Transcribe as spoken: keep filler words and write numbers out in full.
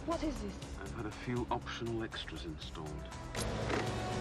What is this? I've had a few optional extras installed.